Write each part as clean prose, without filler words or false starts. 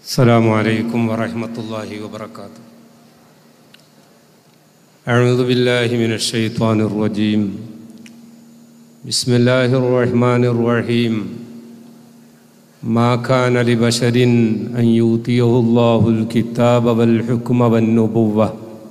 السلام عليكم ورحمة الله وبركاته. أعوذ بالله من الشيطان الرجيم. بسم الله الرحمن الرحيم. ما كان لبشر أن يؤتيه الله الكتاب والحكم والنبوة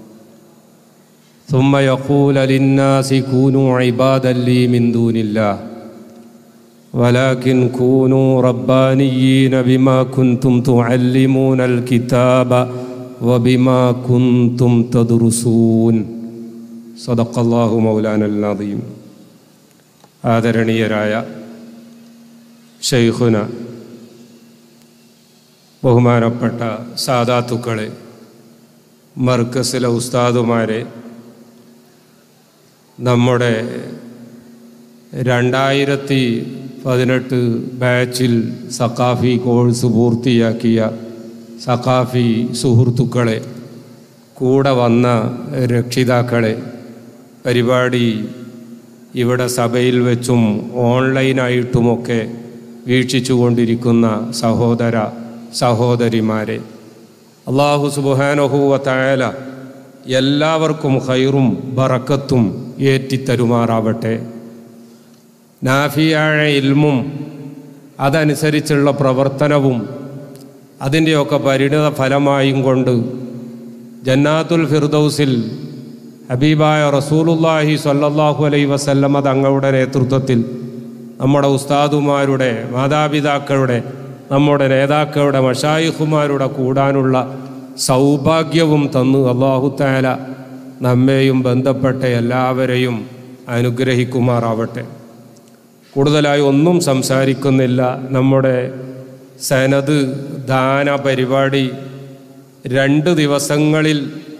ثم يقول للناس كونوا عبادا لي من دون الله ولكن كونوا ربانيين بما كنتم تعلمون الكتاب وبما كنتم تدرسون. صدق الله مولانا العظيم. ആദരണീയരായ ശൈഖുന, ബഹുമാനപ്പെട്ട സാദാത്തുക്കളെ, മർക്കസിലെ ഉസ്താദുമാരെ, നമ്മുടെ 2018 ബാച്ചിൽ സഖാഫി കോഴ്സ് പൂർത്തിയാക്കിയ സഖാഫി സുഹൃത്തുക്കളെ, കൂടെ വന്ന രക്ഷിതാക്കളെ, പരിപാടി ഇവിടെ സഭയിൽ വെച്ചും ഓൺലൈനായിട്ടുമൊക്കെ വീക്ഷിച്ചു കൊണ്ടിരിക്കുന്ന സഹോദര സഹോദരിമാരെ, അല്ലാഹു സുബ്ഹാനഹു വ തആല എല്ലാവർക്കും ഖൈറും ബറക്കത്തും ഏറ്റിത്തരുമാറാവട്ടെ. നാഫിയായ ഇൽമും അതനുസരിച്ചുള്ള പ്രവർത്തനവും അതിൻ്റെയൊക്കെ പരിണിത ഫലമായും കൊണ്ട് ജന്നാത്തുൽ ഫിർദൗസിൽ ഹബീബായ റസൂലുള്ളാഹി സ്വല്ലല്ലാഹു അലൈഹി വസല്ലമ തങ്ങളുടെ നേതൃത്വത്തിൽ നമ്മുടെ ഉസ്താദുമാരുടെ, മാതാപിതാക്കളുടെ, നമ്മുടെ നേതാക്കളുടെ, മശായിഖുമാരുടെ കൂടാനുള്ള സൗഭാഗ്യവും തന്നു അല്ലാഹു തആല നമ്മെയും ബന്ധപ്പെട്ട എല്ലാവരെയും അനുഗ്രഹിക്കുമാറാവട്ടെ. കൂടുതലായി ഒന്നും സംസാരിക്കുന്നില്ല. നമ്മുടെ സനദ് ദാന പരിപാടി 2 ദിവസങ്ങളിൽ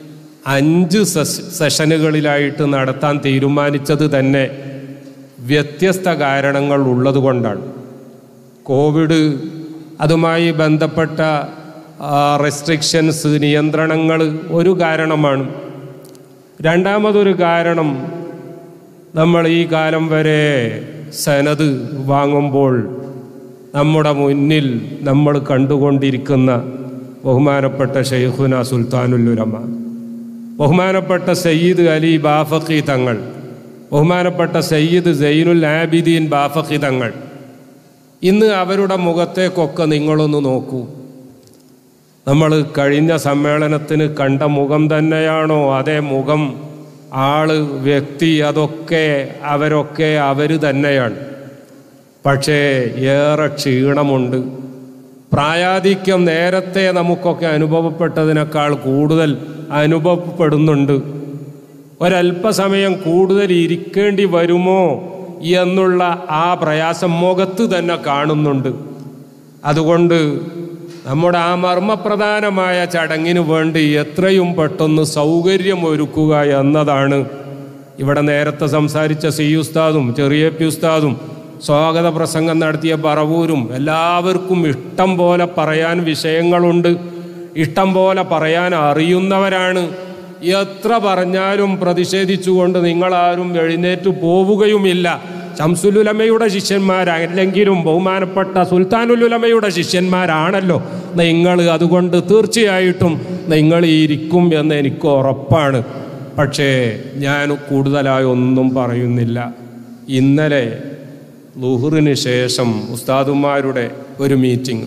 5 സെഷനുകളിലായിട്ട് നടത്താൻ തീരുമാനിച്ചത് തന്നെ വ്യത്യസ്ത കാരണങ്ങൾ ഉള്ളതുകൊണ്ടാണ്. കോവിഡ്, അതുമായി ബന്ധപ്പെട്ട റെസ്ട്രിക്ഷൻസ്, നിയന്ത്രണങ്ങൾ ഒരു കാരണമാണ്. രണ്ടാമതൊരു കാരണം, നമ്മൾ ഈ കാലം വരെ സനദ് വാങ്ങുമ്പോൾ നമ്മുടെ മുന്നിൽ നമ്മൾ കണ്ടുകൊണ്ടിരിക്കുന്ന ബഹുമാനപ്പെട്ട ശൈഖുന സുൽത്താനുൽ ഉലമ, ബഹുമാനപ്പെട്ട സയ്യിദ് അലി ബാഫഖി തങ്ങൾ, ബഹുമാനപ്പെട്ട സയ്യിദ് സൈനുൽ ആബിദീൻ ബാഫഖി തങ്ങൾ, ഇന്ന് അവരുടെ മുഖത്തേക്കൊക്കെ നിങ്ങളൊന്ന് നോക്കൂ. നമ്മൾ കഴിഞ്ഞ സമ്മേളനത്തിന് കണ്ട മുഖം തന്നെയാണോ? അതേ മുഖം, ആള്, വ്യക്തി, അതൊക്കെ അവരൊക്കെ അവർ തന്നെയാണ്. പക്ഷേ ഏറെ ക്ഷീണമുണ്ട്. പ്രായാധിക്യം നേരത്തെ നമുക്കൊക്കെ അനുഭവപ്പെട്ടതിനേക്കാൾ കൂടുതൽ അനുഭവപ്പെടുന്നുണ്ട്. ഒരല്പസമയം കൂടുതൽ ഇരിക്കേണ്ടി വരുമോ എന്നുള്ള ആ പ്രയാസം മുഖത്ത് തന്നെ കാണുന്നുണ്ട്. അതുകൊണ്ട് നമ്മുടെ ആ മർമ്മപ്രധാനമായ ചടങ്ങിന് വേണ്ടി എത്രയും പെട്ടെന്ന് സൗകര്യം ഒരുക്കുക എന്നതാണ് ഇവിടെ നേരത്തെ സംസാരിച്ച സി ഉസ്താദും ചെറിയ പി ഉസ്താദും സ്വാഗത പ്രസംഗം നടത്തിയ പറവൂരും എല്ലാവർക്കും ഇഷ്ടം പോലെ പറയാൻ വിഷയങ്ങളുണ്ട്, ഇഷ്ടം പോലെ പറയാൻ അറിയുന്നവരാണ്. എത്ര പറഞ്ഞാലും പ്രതിഷേധിച്ചുകൊണ്ട് നിങ്ങളാരും എഴുന്നേറ്റ് പോവുകയുമില്ല. ശംസുൽ ഉലമയുടെ ശിഷ്യന്മാരല്ലെങ്കിലും ബഹുമാനപ്പെട്ട സുൽത്താനുൽ ഉലമയുടെ ശിഷ്യന്മാരാണല്ലോ നിങ്ങൾ. അതുകൊണ്ട് തീർച്ചയായിട്ടും നിങ്ങൾ ഇരിക്കും എന്ന് എനിക്ക് ഉറപ്പാണ്. പക്ഷേ ഞാൻ കൂടുതലായി ഒന്നും പറയുന്നില്ല. ഇന്നലെ ളുഹറിന് ശേഷം ഉസ്താദുമാരുടെ ഒരു മീറ്റിംഗ്,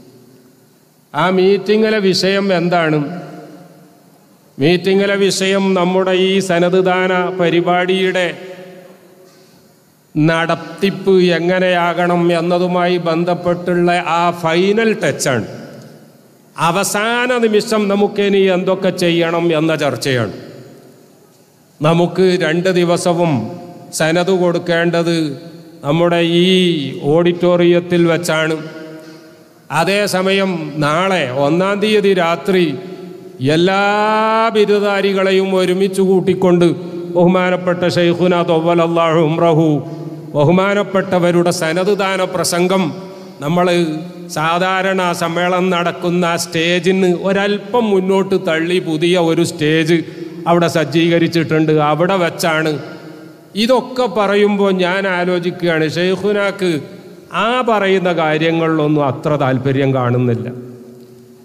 ആ മീറ്റിങ്ങിലെ വിഷയം എന്താണ്? മീറ്റിങ്ങിലെ വിഷയം നമ്മുടെ ഈ സനദ് ദാന പരിപാടിയുടെ നടത്തിപ്പ് എങ്ങനെയാകണം എന്നതുമായി ബന്ധപ്പെട്ടുള്ള ആ ഫൈനൽ ടച്ചാണ്. അവസാന നിമിഷം നമുക്കിനി എന്തൊക്കെ ചെയ്യണം എന്ന ചർച്ചയാണ്. നമുക്ക് 2 ദിവസവും സനദ് കൊടുക്കേണ്ടത് നമ്മുടെ ഈ ഓഡിറ്റോറിയത്തിൽ വെച്ചാണ്. അതേസമയം നാളെ 1-ാം തീയതി രാത്രി എല്ലാ ബിരുദധാരികളെയും ഒരുമിച്ച് കൂട്ടിക്കൊണ്ട് ബഹുമാനപ്പെട്ട ശൈഖുന തൊവ്വലല്ലാഹു ഉംറഹു, ബഹുമാനപ്പെട്ടവരുടെ സനദ് ദാന പ്രസംഗം നമ്മൾ സാധാരണ സമ്മേളനം നടക്കുന്ന സ്റ്റേജിന് ഒരല്പം മുന്നോട്ട് തള്ളി പുതിയ ഒരു സ്റ്റേജ് അവിടെ സജ്ജീകരിച്ചിട്ടുണ്ട്. അവിടെ വെച്ചാണ് ഇതൊക്കെ പറയുമ്പോൾ ഞാൻ ആലോചിക്കുകയാണ്, ശൈഖുനാക്ക് ആ പറയുന്ന കാര്യങ്ങളിലൊന്നും അത്ര താല്പര്യം കാണുന്നില്ല.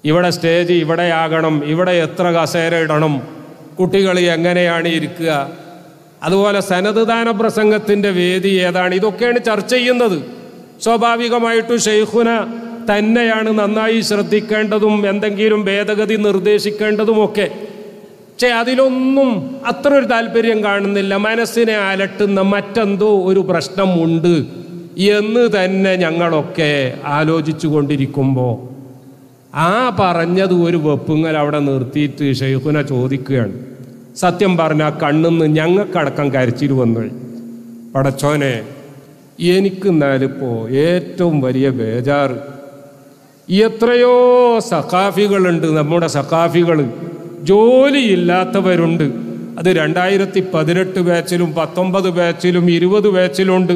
ഇവിടെ സ്റ്റേജ് ഇവിടെയാകണം, ഇവിടെ എത്ര കസേര ഇടണം, കുട്ടികൾ എങ്ങനെയാണ് ഇരിക്കുക, അതുപോലെ സനദ് ദാന പ്രസംഗത്തിൻ്റെ വേദി ഏതാണ്, ഇതൊക്കെയാണ് ചർച്ച ചെയ്യുന്നത്. സ്വാഭാവികമായിട്ടും ഷെയ്ഖുന തന്നെയാണ് നന്നായി ശ്രദ്ധിക്കേണ്ടതും എന്തെങ്കിലും ഭേദഗതി നിർദ്ദേശിക്കേണ്ടതുമൊക്കെ. പക്ഷെ അതിലൊന്നും അത്ര ഒരു താല്പര്യം കാണുന്നില്ല. മനസ്സിനെ അലട്ടുന്ന മറ്റെന്തോ ഒരു പ്രശ്നമുണ്ട് എന്ന് തന്നെ ഞങ്ങളൊക്കെ ആലോചിച്ചു കൊണ്ടിരിക്കുമ്പോൾ ആ പറഞ്ഞത് ഒരു വെപ്പുങ്ങൽ അവിടെ നിർത്തിയിട്ട് ഷെയ്ഖുന ചോദിക്കുകയാണ്. സത്യം പറഞ്ഞാൽ കണ്ണിന്ന് ഞങ്ങൾക്കടക്കം കരച്ചിൽ വന്നു. പടച്ചോനെ, എനിക്കെന്നാലിപ്പോൾ ഏറ്റവും വലിയ ബേജാറ്, എത്രയോ സഖാഫികളുണ്ട്, നമ്മുടെ സഖാഫികൾ ജോലിയില്ലാത്തവരുണ്ട്. അത് 2018 ബാച്ചിലും 19 ബാച്ചിലും 20 ബാച്ചിലുണ്ട്.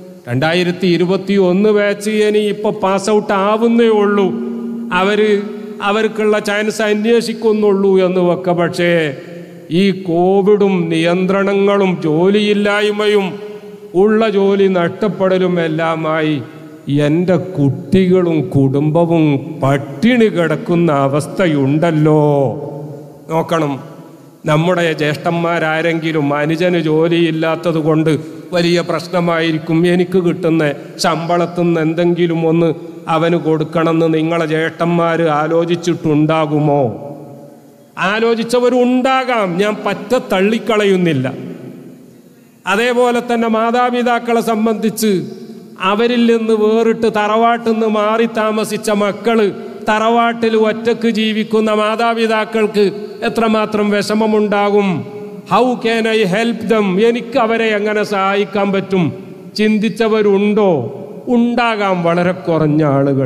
2021 ബാച്ച് ഇനി ഇപ്പോൾ പാസ് ഔട്ട് ആവുന്നേ ഉള്ളൂ. അവർക്കുള്ള ചാൻസ് അന്വേഷിക്കുന്നുള്ളൂ എന്ന് വെക്ക. പക്ഷേ ഈ കോവിഡും നിയന്ത്രണങ്ങളും ജോലിയില്ലായ്മയും ഉള്ള ജോലി നഷ്ടപ്പെടലും എല്ലാമായി എൻ്റെ കുട്ടികളും കുടുംബവും പട്ടിണി കിടക്കുന്ന അവസ്ഥയുണ്ടല്ലോ. നോക്കണം, നമ്മുടെ ജ്യേഷ്ഠന്മാരാരെങ്കിലും അനുജന് ജോലിയില്ലാത്തത് കൊണ്ട് വലിയ പ്രശ്നമായിരിക്കും, എനിക്ക് കിട്ടുന്ന ശമ്പളത്തിൽ നിന്ന് എന്തെങ്കിലും ഒന്ന് അവന് കൊടുക്കണമെന്ന് നിങ്ങളെ ജ്യേഷ്ഠന്മാർ ആലോചിച്ചിട്ടുണ്ടാകുമോ? ആലോചിച്ചവരുണ്ടാകാം, ഞാൻ പറ്റ തള്ളിക്കളയുന്നില്ല. അതേപോലെ തന്നെ മാതാപിതാക്കളെ സംബന്ധിച്ച് അവരിൽ നിന്ന് വേറിട്ട് തറവാട്ടിൽ നിന്ന് മാറി താമസിച്ച മക്കള്, തറവാട്ടിൽ ഒറ്റക്ക് ജീവിക്കുന്ന മാതാപിതാക്കൾക്ക് എത്രമാത്രം വിഷമമുണ്ടാകും. How can I help them, എനിക്ക് അവരെ എങ്ങനെ സഹായിക്കാൻ പറ്റും ചിന്തിച്ചവരുണ്ടോ? ഉണ്ടാകാം, വളരെ കുറഞ്ഞ ആളുകൾ.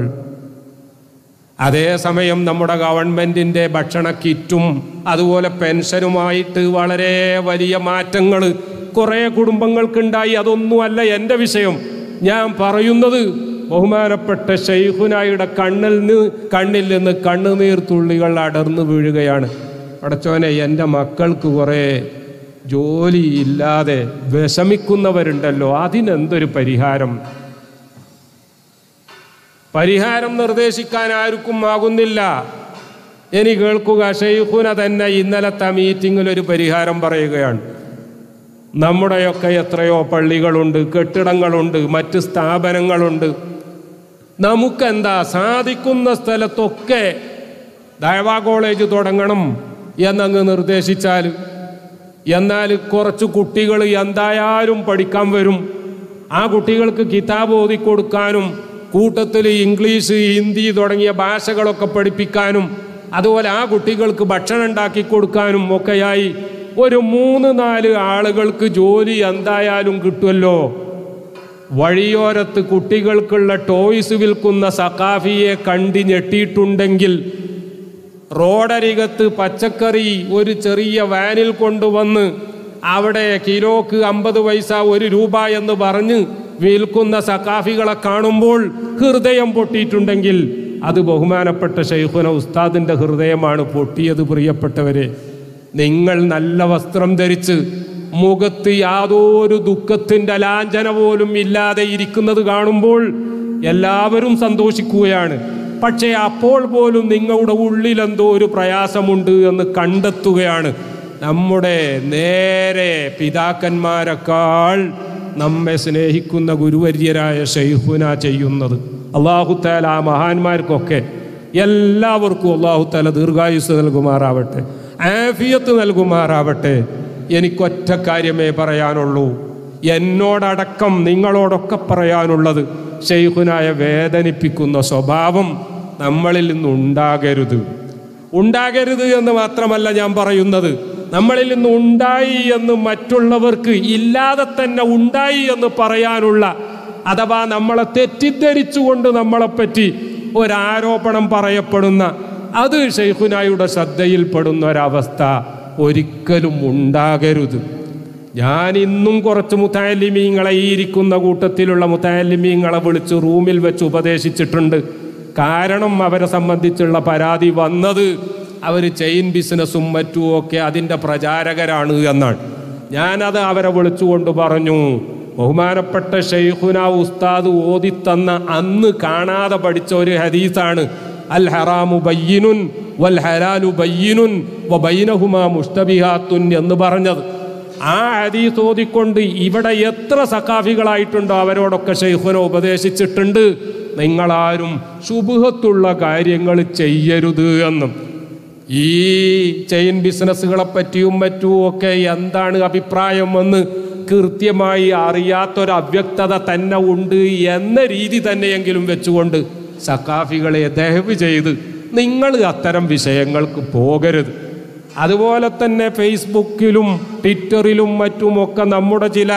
അതേസമയം നമ്മുടെ ഗവൺമെൻറ്റിൻ്റെ ഭക്ഷണ കിറ്റും അതുപോലെ പെൻഷനുമായിട്ട് വളരെ വലിയ മാറ്റങ്ങൾ കുറേ കുടുംബങ്ങൾക്കുണ്ടായി. അതൊന്നുമല്ല എൻ്റെ വിഷയം. ഞാൻ പറയുന്നത് ബഹുമാനപ്പെട്ട ശൈഖുനായുടെ കണ്ണിൽ നിന്ന് കണ്ണുനീർ തുള്ളികൾ അടർന്നു വീഴുകയാണ്. പടച്ചോനെ, എൻ്റെ മക്കൾക്ക് കുറേ ജോലിയില്ലാതെ വിഷമിക്കുന്നവരുണ്ടല്ലോ, അതിനെന്തൊരു പരിഹാരം നിർദ്ദേശിക്കാൻ ആർക്കും ആകുന്നില്ല. ഇനി കേൾക്കുക, ശൈഖുന തന്നെ ഇന്നലത്തെ മീറ്റിങ്ങിൽ ഒരു പരിഹാരം പറയുകയാണ്. നമ്മുടെയൊക്കെ എത്രയോ പള്ളികളുണ്ട്, കെട്ടിടങ്ങളുണ്ട്, മറ്റ് സ്ഥാപനങ്ങളുണ്ട്. നമുക്കെന്താ സാധിക്കുന്ന സ്ഥലത്തൊക്കെ ദഅവാ കോളേജ് തുടങ്ങണം എന്നങ്ങ് നിർദ്ദേശിച്ചാൽ, എന്നാൽ കുറച്ച് കുട്ടികൾ എന്തായാലും പഠിക്കാൻ വരും. ആ കുട്ടികൾക്ക് കിതാബ് ഓതിക്കൊടുക്കാനും കൂട്ടത്തിൽ ഇംഗ്ലീഷ്, ഹിന്ദി തുടങ്ങിയ ഭാഷകളൊക്കെ പഠിപ്പിക്കാനും അതുപോലെ ആ കുട്ടികൾക്ക് ഭക്ഷണം ഉണ്ടാക്കി കൊടുക്കാനും ഒക്കെയായി ഒരു 3-4 ആളുകൾക്ക് ജോലി എന്തായാലും കിട്ടുമല്ലോ. വഴിയോരത്ത് കുട്ടികൾക്കുള്ള ടോയ്സ് വിൽക്കുന്ന സഖാഫിയെ കണ്ടി ഞെട്ടിയിട്ടുണ്ടെങ്കിൽ റോഡരികത്ത് പച്ചക്കറി ഒരു ചെറിയ വാനിൽ കൊണ്ടുവന്ന് അവിടെ കിലോക്ക് 50 പൈസ 1 രൂപ എന്ന് പറഞ്ഞ് വിൽക്കുന്ന സഖാഫികളെ കാണുമ്പോൾ ഹൃദയം പൊട്ടിയിട്ടുണ്ടെങ്കിൽ അത് ബഹുമാനപ്പെട്ട ശൈഖുന ഉസ്താദിൻ്റെ ഹൃദയമാണ് പൊട്ടിയത്. പ്രിയപ്പെട്ടവരെ, നിങ്ങൾ നല്ല വസ്ത്രം ധരിച്ച് മുഖത്ത് യാതൊരു ദുഃഖത്തിൻ്റെ ലാഞ്ചന പോലും ഇല്ലാതെ ഇരിക്കുന്നത് കാണുമ്പോൾ എല്ലാവരും സന്തോഷിക്കുകയാണ്. പക്ഷേ അപ്പോൾ പോലും നിങ്ങളുടെ ഉള്ളിലെന്തോ ഒരു പ്രയാസമുണ്ട് എന്ന് കണ്ടെത്തുകയാണ് നമ്മുടെ നേരെ പിതാക്കന്മാരെക്കാൾ നമ്മെ സ്നേഹിക്കുന്ന ഗുരുവര്യരായ ശൈഖുന ചെയ്യുന്നത്. അല്ലാഹു തആല ആ മഹാന്മാർക്കൊക്കെ എല്ലാവർക്കും അല്ലാഹു തആല ദീർഘായുസ്സ് നൽകുമാറാവട്ടെ, ആഫിയത്ത് നൽകുമാറാവട്ടെ. എനിക്കൊറ്റ കാര്യമേ പറയാനുള്ളൂ, എന്നോടടക്കം നിങ്ങളോടൊക്കെ പറയാനുള്ളത്, ശൈഖുനായെ വേദനിപ്പിക്കുന്ന സ്വഭാവം നമ്മളിൽ നിന്നുണ്ടാകരുത്. ഉണ്ടാകരുത് എന്ന് മാത്രമല്ല ഞാൻ പറയുന്നത്, നമ്മളിൽ നിന്ന് ഉണ്ടായി എന്ന് മറ്റുള്ളവർക്ക് ഇല്ലാതെ തന്നെ ഉണ്ടായി എന്ന് പറയാനുള്ള, അഥവാ നമ്മളെ തെറ്റിദ്ധരിച്ചുകൊണ്ട് നമ്മളെപ്പറ്റി ഒരാരോപണം പറയപ്പെടുന്ന, അത് ശൈഖുനായുടെ ശ്രദ്ധയിൽപ്പെടുന്ന ഒരവസ്ഥ ഒരിക്കലും ഉണ്ടാകരുത്. ഞാൻ ഇന്നും കുറച്ച് മുതഅല്ലിമീങ്ങളെ, ഈ ഇരിക്കുന്ന കൂട്ടത്തിലുള്ള മുതഅല്ലിമീങ്ങളെ വിളിച്ച് റൂമിൽ വെച്ച് ഉപദേശിച്ചിട്ടുണ്ട്. കാരണം അവരെ സംബന്ധിച്ചുള്ള പരാതി വന്നത് അവർ ചെയിൻ ബിസിനസ്സും മറ്റുമൊക്കെ അതിൻ്റെ പ്രചാരകരാണ് എന്നാണ്. ഞാനത് അവരെ വിളിച്ചുകൊണ്ട് പറഞ്ഞു, ബഹുമാനപ്പെട്ട ശൈഖുന ഉസ്താദ് ഓതിത്തന്ന അന്ന് കാണാതെ പഠിച്ച ഒരു ഹദീസാണ് അൽ ഹറാമു ബയ്യിനുൻ വൽ ഹലാലു ബയ്യിനുൻ വബൈനഹുമാ മുസ്തബിഹാത്തുൻ എന്ന് പറഞ്ഞത്. ആ ഹദീസ് ഓതിക്കൊണ്ട് ഇവിടെ എത്ര സഖാഫികളായിട്ടുണ്ടോ അവരോടൊക്കെ ശൈഖുന ഉപദേശിച്ചിട്ടുണ്ട്, നിങ്ങളാരും ശുബ്ഹത്തുള്ള കാര്യങ്ങൾ ചെയ്യരുത് എന്നും. ഈ ചെയിൻ ബിസിനസ്സുകളെ പറ്റിയും മറ്റുമൊക്കെ എന്താണ് അഭിപ്രായമെന്ന് കൃത്യമായി അറിയാത്തൊരവ്യക്തത തന്നെ ഉണ്ട് എന്ന രീതി തന്നെയെങ്കിലും വെച്ചുകൊണ്ട് സഖാഫികളെ ദയവ് ചെയ്ത് നിങ്ങൾ അത്തരം വിഷയങ്ങൾക്ക് പോകരുത്. അതുപോലെ തന്നെ ഫേസ്ബുക്കിലും ട്വിറ്ററിലും മറ്റുമൊക്കെ നമ്മുടെ ചില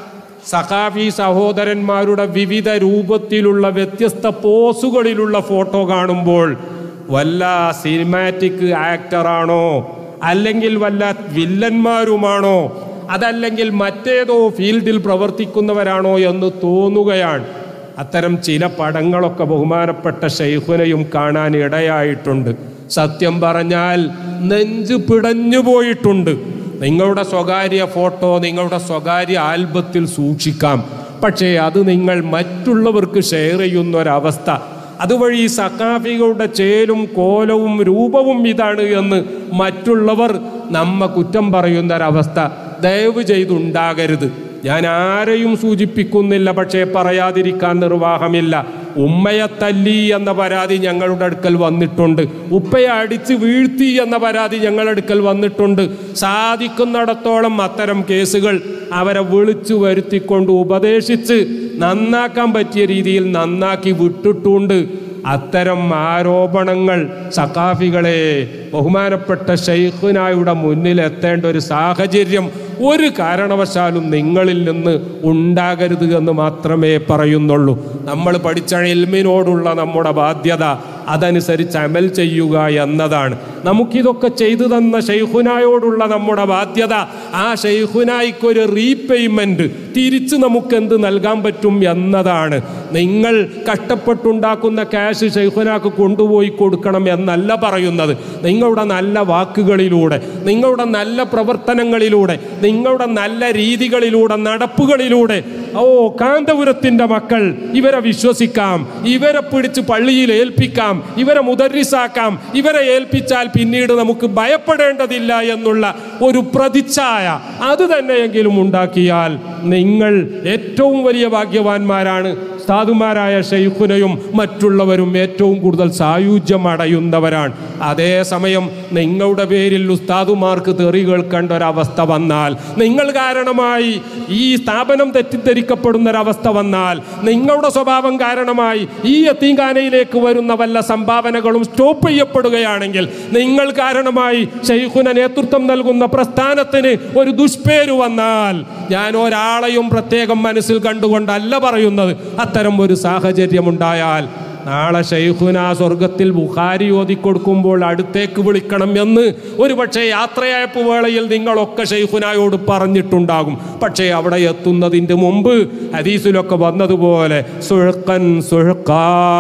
സഖാഫി സഹോദരന്മാരുടെ വിവിധ രൂപത്തിലുള്ള വ്യത്യസ്ത പോസുകളിലുള്ള ഫോട്ടോ കാണുമ്പോൾ വല്ല സിനിമാറ്റിക് ആക്ടറാണോ, അല്ലെങ്കിൽ വല്ല വില്ലന്മാരുമാണോ, അതല്ലെങ്കിൽ മറ്റേതോ ഫീൽഡിൽ പ്രവർത്തിക്കുന്നവരാണോ എന്ന് തോന്നുകയാണ്. അത്തരം ചില പടങ്ങളൊക്കെ ബഹുമാനപ്പെട്ട ശൈഖുനയും കാണാൻ ഇടയായിട്ടുണ്ട്. സത്യം പറഞ്ഞാൽ നെഞ്ച് പിടഞ്ഞു പോയിട്ടുണ്ട്. നിങ്ങളുടെ സ്വകാര്യ ഫോട്ടോ നിങ്ങളുടെ സ്വകാര്യ ആൽബത്തിൽ സൂക്ഷിക്കാം, പക്ഷേ അത് നിങ്ങൾ മറ്റുള്ളവർക്ക് ഷെയർ ചെയ്യുന്നൊരവസ്ഥ, അതുവഴി സഖാഫികളുടെ ചേലും കോലവും രൂപവും ഇതാണ് എന്ന് മറ്റുള്ളവർ നമ്മെ കുറ്റം പറയുന്നൊരവസ്ഥ ദയവ് ചെയ്തുണ്ടാകരുത്. ഞാൻ ആരെയും സൂചിപ്പിക്കുന്നില്ല, പക്ഷേ പറയാതിരിക്കാൻ നിർവാഹമില്ല. ഉമ്മയെ തല്ലി എന്ന പരാതി ഞങ്ങളുടെ അടുക്കൽ വന്നിട്ടുണ്ട്, ഉപ്പയെ അടിച്ച് വീഴ്ത്തി എന്ന പരാതി ഞങ്ങളുടെ അടുക്കൽ വന്നിട്ടുണ്ട്. സാധിക്കുന്നിടത്തോളം അത്തരം കേസുകൾ അവരെ വിളിച്ചു വരുത്തിക്കൊണ്ട് ഉപദേശിച്ച് നന്നാക്കാൻ പറ്റിയ രീതിയിൽ നന്നാക്കി വിട്ടിട്ടുണ്ട്. അത്തരം ആരോപണങ്ങൾ സഖാഫികളെ ബഹുമാനപ്പെട്ട ശൈഖുനായുടെ മുന്നിൽ എത്തേണ്ട ഒരു സാഹചര്യം ഒരു കാരണവശാലും നിങ്ങളിൽ നിന്ന് ഉണ്ടാകരുത് എന്ന് മാത്രമേ പറയുന്നുള്ളൂ. നമ്മൾ പഠിച്ച ഇൽമിനോടുള്ള നമ്മുടെ ബാധ്യത അതനുസരിച്ച് അമൽ ചെയ്യുക എന്നതാണ്. നമുക്കിതൊക്കെ ചെയ്തു തന്ന ശൈഖുനായോടുള്ള നമ്മുടെ ബാധ്യത ആ ശൈഖുനായിക്കൊരു റീപേയ്മെൻറ്റ് തിരിച്ച് നമുക്കെന്ത് നൽകാൻ പറ്റും എന്നതാണ്. നിങ്ങൾ കഷ്ടപ്പെട്ടുണ്ടാക്കുന്ന ക്യാഷ് ശൈഖുനാക്ക് കൊണ്ടുപോയി കൊടുക്കണം എന്നല്ല പറയുന്നത്. നിങ്ങളുടെ നല്ല വാക്കുകളിലൂടെ, നിങ്ങളുടെ നല്ല പ്രവർത്തനങ്ങളിലൂടെ, നിങ്ങളുടെ നല്ല രീതികളിലൂടെ, നടപ്പുകളിലൂടെ, കാന്തപുരത്തിൻ്റെ മക്കൾ ഇവരെ വിശ്വസിക്കാം, ഇവരെ പിടിച്ച് പള്ളിയിൽ ഏൽപ്പിക്കാം, ഇവരെ മുദർരിസാക്കാം, ഇവരെ ഏൽപ്പിച്ചാൽ പിന്നീട് നമുക്ക് ഭയപ്പെടേണ്ടതില്ല എന്നുള്ള ഒരു പ്രതിച്ഛായ അത് തന്നെയെങ്കിലും ഉണ്ടാക്കിയാൽ നിങ്ങൾ ഏറ്റവും വലിയ ഭാഗ്യവാന്മാരാണ്. ഉസ്താദുമാരായ ശൈഖുനയും മറ്റുള്ളവരും ഏറ്റവും കൂടുതൽ സായുജ്യം അടയുന്നവരാണ്. അതേസമയം നിങ്ങളുടെ പേരിൽ ഉസ്താദുമാർക്ക് തെറി കേൾക്കേണ്ട ഒരവസ്ഥ വന്നാൽ, നിങ്ങൾ കാരണമായി ഈ സ്ഥാപനം തെറ്റിദ്ധരിക്കപ്പെടുന്നൊരവസ്ഥ വന്നാൽ, നിങ്ങളുടെ സ്വഭാവം കാരണമായി ഈ യതീംഖാനയിലേക്ക് വരുന്ന വല്ല സംഭാവനകളും സ്റ്റോപ്പ് ചെയ്യപ്പെടുകയാണെങ്കിൽ, നിങ്ങൾ കാരണമായി ശൈഖുന നേതൃത്വം നൽകുന്ന പ്രസ്ഥാനത്തിന് ഒരു ദുഷ്പേര് വന്നാൽ, ഞാൻ ഒരാളെയും പ്രത്യേകം മനസ്സിൽ കണ്ടുകൊണ്ടല്ല പറയുന്നത്. അത്തരം ഒരു സാഹചര്യമുണ്ടായാൽ നാളെ ശൈഖുന സ്വർഗത്തിൽ ബുഖാരി ഓതിക്കൊടുക്കുമ്പോൾ അടുത്തേക്ക് വിളിക്കണം എന്ന് ഒരു പക്ഷേ യാത്രയയപ്പ് വേളയിൽ നിങ്ങളൊക്കെ ശൈഖുനായോട് പറഞ്ഞിട്ടുണ്ടാകും. പക്ഷേ അവിടെ എത്തുന്നതിൻ്റെ മുമ്പ് ഹദീസിലൊക്കെ വന്നതുപോലെ സുഹ്ഖൻ സുഹ്ഖാ,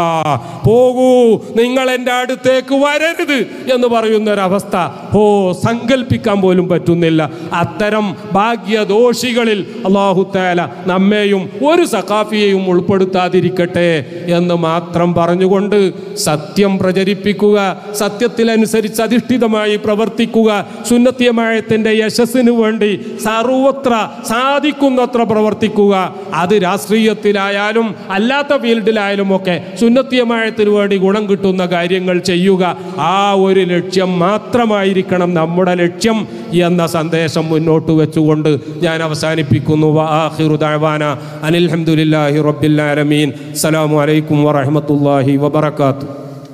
പോകൂ, നിങ്ങൾ എൻ്റെ അടുത്തേക്ക് വരരുത് എന്ന് പറയുന്നൊരവസ്ഥ സങ്കല്പിക്കാൻ പോലും പറ്റുന്നില്ല. അത്തരം ഭാഗ്യദോഷികളിൽ അല്ലാഹു തആല നമ്മെയും ഒരു സഖാഫിയെയും ഉൾപ്പെടുത്താതിരിക്കട്ടെ എന്ന് മാത്രം പറഞ്ഞുകൊണ്ട് സത്യം പ്രചരിപ്പിക്കുക, സത്യത്തിനനുസരിച്ച് അധിഷ്ഠിതമായി പ്രവർത്തിക്കുക, സുന്നത്തി ജമാഅത്തിന്റെ യശസ്സിന് വേണ്ടി സർവത്ര സാധിക്കുന്നത്ര പ്രവർത്തിക്കുക. അത് രാഷ്ട്രീയത്തിലായാലും അല്ലാത്ത ഫീൽഡിലായാലും ഒക്കെ സുന്നത്തി ജമാഅത്തിന് വേണ്ടി ഗുണം കിട്ടുന്ന കാര്യങ്ങൾ ചെയ്യുക. ആ ഒരു ലക്ഷ്യം മാത്രമായിരിക്കണം നമ്മുടെ ലക്ഷ്യം എന്ന സന്ദേശം മുന്നോട്ട് വെച്ചുകൊണ്ട് ഞാൻ അവസാനിപ്പിക്കുന്നു. വആഖിറു ദഅവാന അനിൽ ഹംദുലില്ലാഹി റബ്ബിൽ ആലമീൻ. അസ്സലാമു അലൈക്കും വറഹ്മത്തുള്ളാഹി വബറകാതുഹു.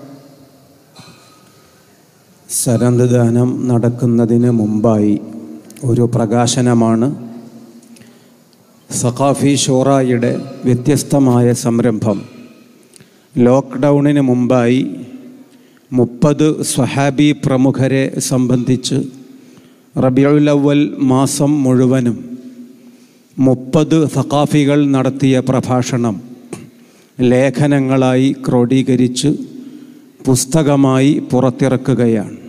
സനദ്ദാനം നടക്കുന്നതിന് മുമ്പായി ഒരു പ്രകാശനമാണ്. സഖാഫി ഷൂറായുടെ വ്യത്യസ്തമായ സംരംഭം. ലോക്ക്ഡൗണിന് മുമ്പായി 30 സ്വഹാബി പ്രമുഖരെ സംബന്ധിച്ച് റബീഉൽ അവ്വൽ മാസം മുഴുവനും 30 സഖാഫികൾ നടത്തിയ പ്രഭാഷണം ലേഖനങ്ങളായി ക്രോഡീകരിച്ച് പുസ്തകമായി പുറത്തിറക്കുകയാണ്.